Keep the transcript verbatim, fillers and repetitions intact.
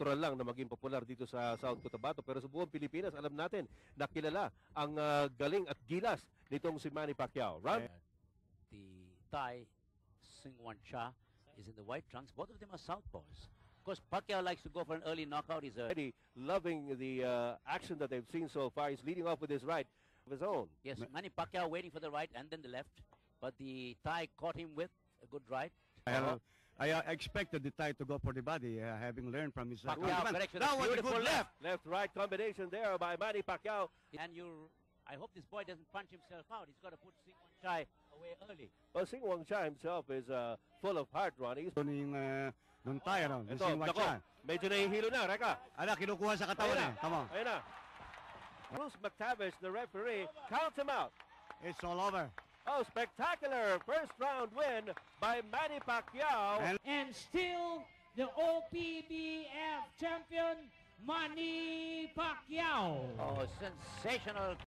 natural lang na maging popular dito sa South Cotabato. Pero sa buong Pilipinas, alam natin na kilala ang uh, galing at gilas nitong si Manny Pacquiao. Round? The Thai, Singwangcha, is in the white trunks. Both of them are southpaws. Of course, Pacquiao likes to go for an early knockout. He's a loving the uh, action that they've seen so far. He's leading off with his right of his own. Yes, Manny Pacquiao waiting for the right and then the left. But the Thai caught him with a good right. I, uh, I uh, expected the Thai to go for the body, uh, having learned from his... Uh, Pacquiao, correct, with a that was a beautiful good left. Left-right combination there by Manny Pacquiao. And you, I hope this boy doesn't punch himself out. He's got to put Singwangcha away early. Well, Singwangcha himself is uh, full of heart, Ronnie. Ito yung uh, nung Thai, ano, yung Ito, nako, Singwangcha. medyo nahihilo na, Reka. Ala, kinukuha sa katawan Ayun eh. Come on. na, ayun na. Bruce McTavish, the referee, counts him out. It's all over. Oh, spectacular first round win by Manny Pacquiao. And And still the O P B F champion, Manny Pacquiao. Oh, sensational.